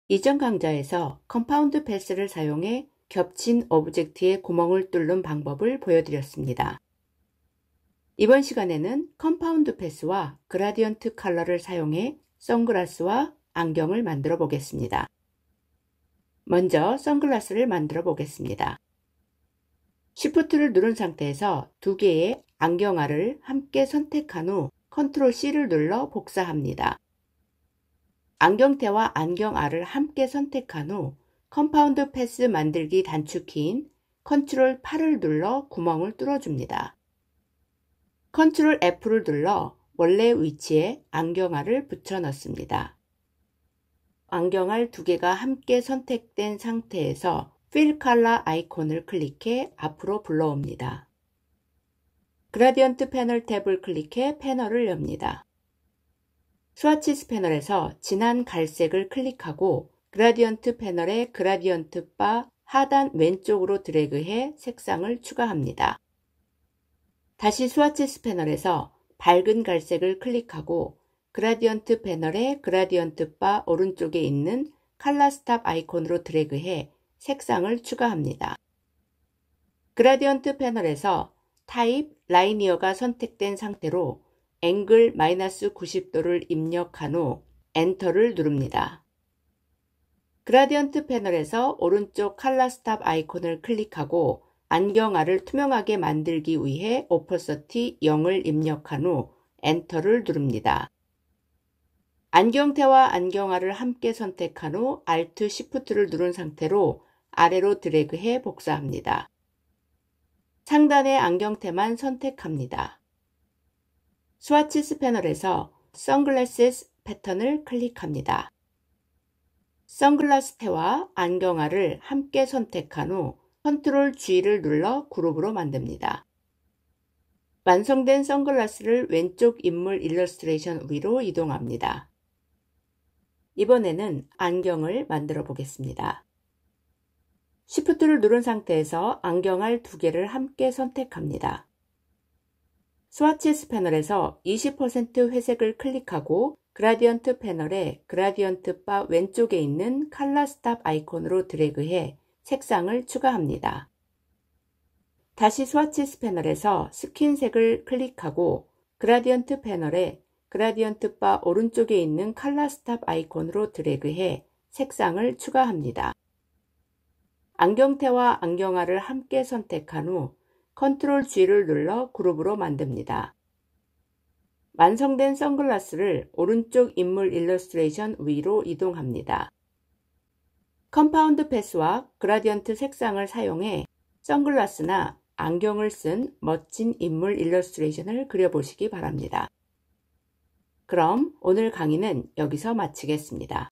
이전 강좌에서 컴파운드 패스를 사용해 겹친 오브젝트의 구멍을 뚫는 방법을 보여드렸습니다. 이번 시간에는 컴파운드 패스와 그라디언트 컬러를 사용해 선글라스와 안경을 만들어 보겠습니다. 먼저 선글라스를 만들어 보겠습니다. Shift를 누른 상태에서 두 개의 안경알을 함께 선택한 후 Ctrl C를 눌러 복사합니다. 안경테와 안경알을 함께 선택한 후 컴파운드 패스 만들기 단축키인 Ctrl 8을 눌러 구멍을 뚫어줍니다. Ctrl F를 눌러 원래 위치에 안경알을 붙여 넣습니다. 안경알 두 개가 함께 선택된 상태에서 Fill Color 아이콘을 클릭해 앞으로 불러옵니다. 그라디언트 패널 탭을 클릭해 패널을 엽니다. 스와치스 패널에서 진한 갈색을 클릭하고 그라디언트 패널의 그라디언트 바 하단 왼쪽으로 드래그해 색상을 추가합니다. 다시 스와치스 패널에서 밝은 갈색을 클릭하고 그라디언트 패널의 그라디언트 바 오른쪽에 있는 컬러 스탑 아이콘으로 드래그해 색상을 추가합니다. 그라디언트 패널에서 타입 라이니어가 선택된 상태로 앵글 -90도를 입력한 후 엔터를 누릅니다. 그라디언트 패널에서 오른쪽 컬러 스탑 아이콘을 클릭하고 안경알을 투명하게 만들기 위해 오퍼서티 0을 입력한 후 엔터를 누릅니다. 안경테와 안경알을 함께 선택한 후 Alt Shift를 누른 상태로 아래로 드래그해 복사합니다. 상단의 안경테만 선택합니다. 스와치스 패널에서 선글라스 패턴을 클릭합니다. 선글라스 테와 안경알을 함께 선택한 후 Ctrl G를 눌러 그룹으로 만듭니다. 완성된 선글라스를 왼쪽 인물 일러스트레이션 위로 이동합니다. 이번에는 안경을 만들어 보겠습니다. Shift를 누른 상태에서 안경알 두 개를 함께 선택합니다. 스와치스 패널에서 20% 회색을 클릭하고 그라디언트 패널의 그라디언트 바 왼쪽에 있는 컬러 스탑 아이콘으로 드래그해 색상을 추가합니다. 다시 스와치스 패널에서 스킨색을 클릭하고 그라디언트 패널의 그라디언트 바 오른쪽에 있는 컬러 스탑 아이콘으로 드래그해 색상을 추가합니다. 안경테와 안경알을 함께 선택한 후 Ctrl G를 눌러 그룹으로 만듭니다. 완성된 선글라스를 오른쪽 인물 일러스트레이션 위로 이동합니다. 컴파운드 패스와 그라디언트 색상을 사용해 선글라스나 안경을 쓴 멋진 인물 일러스트레이션을 그려보시기 바랍니다. 그럼 오늘 강의는 여기서 마치겠습니다.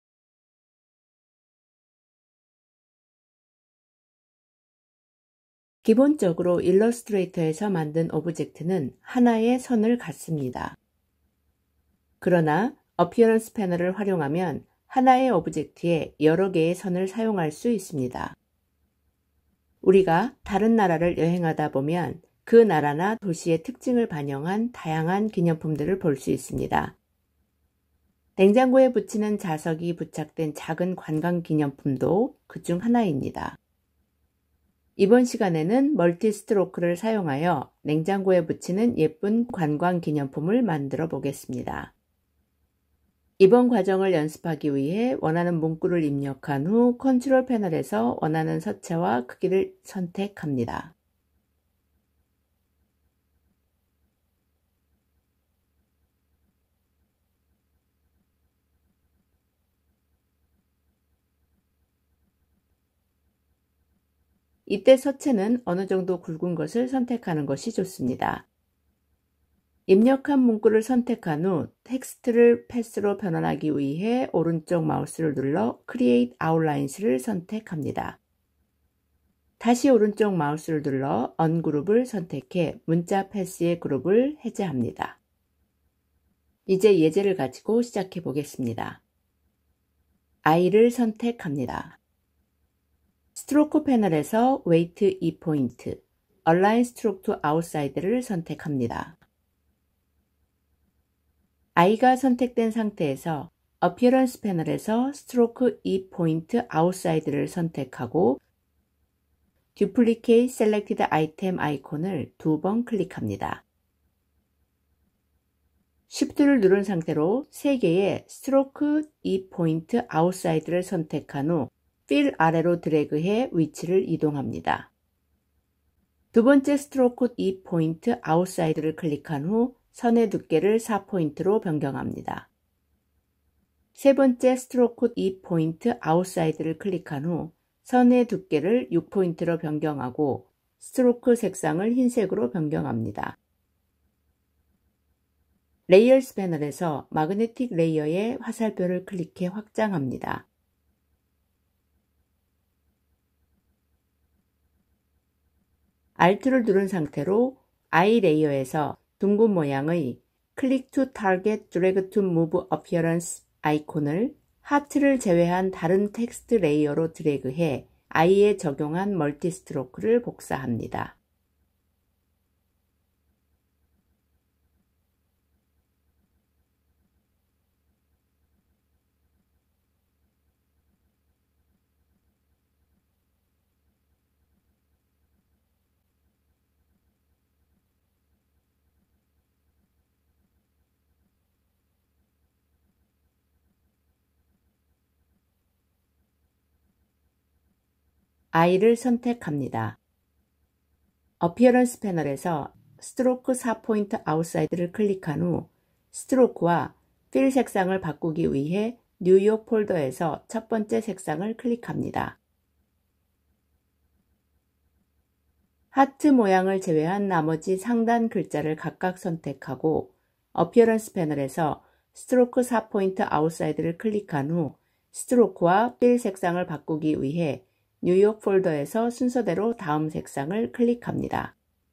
기본적으로 일러스트레이터에서 만든 오브젝트는 하나의 선을 갖습니다. 그러나 어피어런스 패널을 활용하면 하나의 오브젝트에 여러 개의 선을 사용할 수 있습니다. 우리가 다른 나라를 여행하다 보면 그 나라나 도시의 특징을 반영한 다양한 기념품들을 볼 수 있습니다. 냉장고에 붙이는 자석이 부착된 작은 관광 기념품도 그중 하나입니다. 이번 시간에는 멀티 스트로크를 사용하여 냉장고에 붙이는 예쁜 관광 기념품을 만들어 보겠습니다. 이번 과정을 연습하기 위해 원하는 문구를 입력한 후 컨트롤 패널에서 원하는 서체와 크기를 선택합니다. 이때 서체는 어느 정도 굵은 것을 선택하는 것이 좋습니다. 입력한 문구를 선택한 후 텍스트를 패스로 변환하기 위해 오른쪽 마우스를 눌러 Create Outlines를 선택합니다. 다시 오른쪽 마우스를 눌러 언그룹을 선택해 문자 패스의 그룹을 해제합니다. 이제 예제를 가지고 시작해 보겠습니다. I를 선택합니다. 스트로크 패널에서 웨이트 2포인트, Align Stroke to Outside를 선택합니다. I가 선택된 상태에서 어피어런스 패널에서 스트로크 2포인트 아웃사이드를 선택하고 Duplicate Selected Item 아이콘을 2번 클릭합니다. Shift를 누른 상태로 3개의 스트로크 2포인트 아웃사이드를 선택한 후 Fill 아래로 드래그해 위치를 이동합니다. 두 번째 스트로크 2포인트 아웃사이드를 클릭한 후 선의 두께를 4포인트로 변경합니다. 세 번째 스트로크 2포인트 아웃사이드를 클릭한 후 선의 두께를 6포인트로 변경하고 스트로크 색상을 흰색으로 변경합니다. 레이어스 패널에서 마그네틱 레이어의 화살표를 클릭해 확장합니다. Alt를 누른 상태로 I 레이어에서 둥근 모양의 Click to Target Drag to Move Appearance 아이콘을 하트를 제외한 다른 텍스트 레이어로 드래그해 I에 적용한 멀티 스트로크를 복사합니다. I를 선택합니다. 어피어런스 패널에서 스트로크 4포인트 아웃사이드를 클릭한 후 스트로크와 필 색상을 바꾸기 위해 뉴욕 폴더에서 첫 번째 색상을 클릭합니다. 하트 모양을 제외한 나머지 상단 글자를 각각 선택하고 어피어런스 패널에서 스트로크 4포인트 아웃사이드를 클릭한 후 스트로크와 필 색상을 바꾸기 위해 뉴욕 폴더에서 순서대로 다음 색상을 클릭합니다.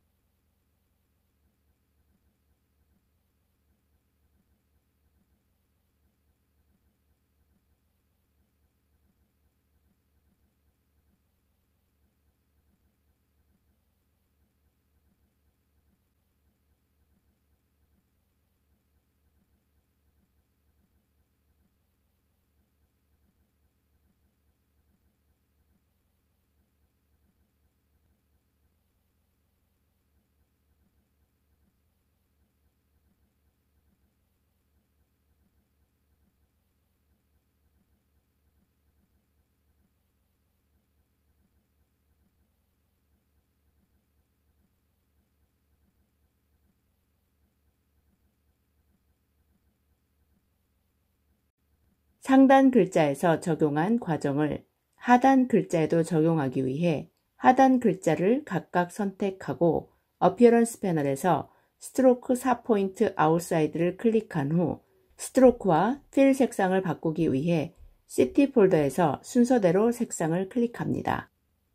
상단 글자에서 적용한 과정을 하단 글자에도 적용하기 위해 하단 글자를 각각 선택하고 어피어런스 패널에서 스트로크 4포인트 아웃사이드를 클릭한 후 스트로크와 필 색상을 바꾸기 위해 시티 폴더에서 순서대로 색상을 클릭합니다.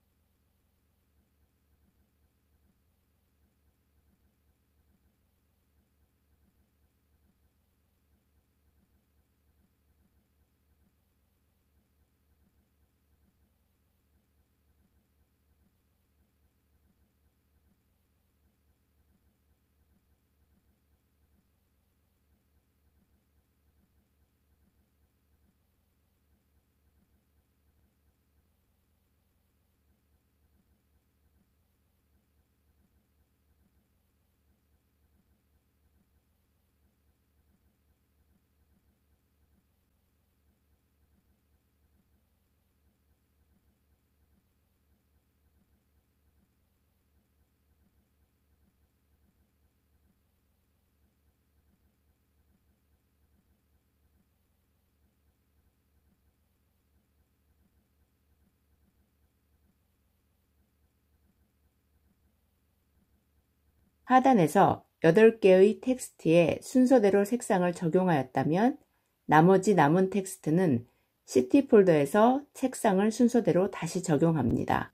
하단에서 8개의 텍스트에 순서대로 색상을 적용하였다면 나머지 남은 텍스트는 시티 폴더에서 색상을 순서대로 다시 적용합니다.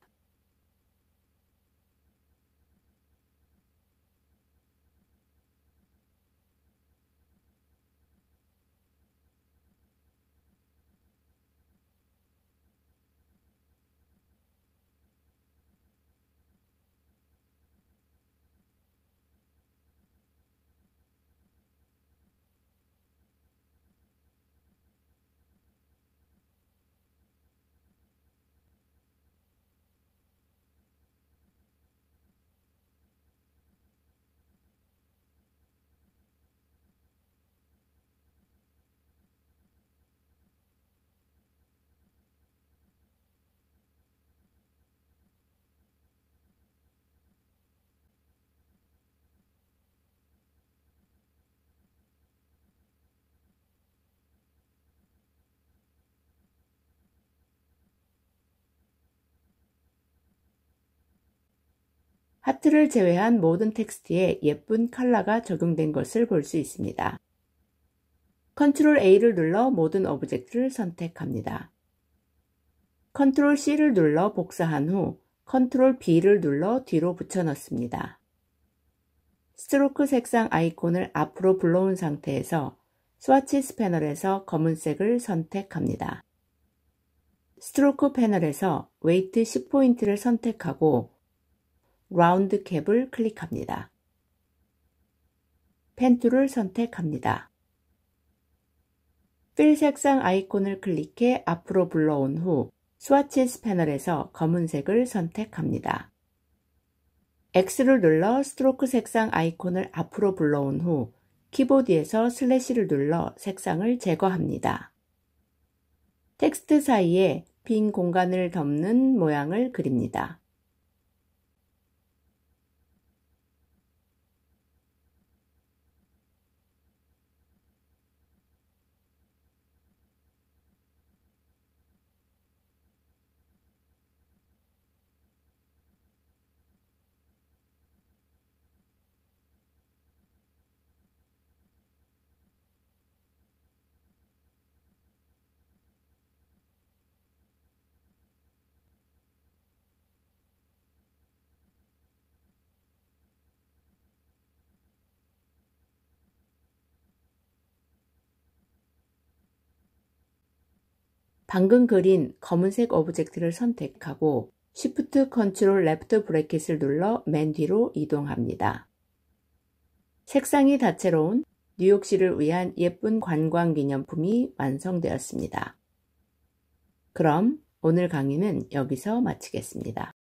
하트를 제외한 모든 텍스트에 예쁜 컬러가 적용된 것을 볼 수 있습니다. 컨트롤 A를 눌러 모든 오브젝트를 선택합니다. 컨트롤 C를 눌러 복사한 후 컨트롤 B를 눌러 뒤로 붙여넣습니다. 스트로크 색상 아이콘을 앞으로 불러온 상태에서 스와치스 패널에서 검은색을 선택합니다. 스트로크 패널에서 웨이트 10포인트를 선택하고 라운드 캡을 클릭합니다. 펜 툴을 선택합니다. 필 색상 아이콘을 클릭해 앞으로 불러온 후 스와치스 패널에서 검은색을 선택합니다. X를 눌러 스트로크 색상 아이콘을 앞으로 불러온 후 키보드에서 슬래시를 눌러 색상을 제거합니다. 텍스트 사이에 빈 공간을 덮는 모양을 그립니다. 방금 그린 검은색 오브젝트를 선택하고 Shift Ctrl Left 브래킷을 눌러 맨 뒤로 이동합니다. 색상이 다채로운 뉴욕시를 위한 예쁜 관광기념품이 완성되었습니다. 그럼 오늘 강의는 여기서 마치겠습니다.